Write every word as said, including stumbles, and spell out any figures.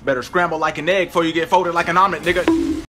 Better scramble like an egg before you get folded like an omelet, nigga.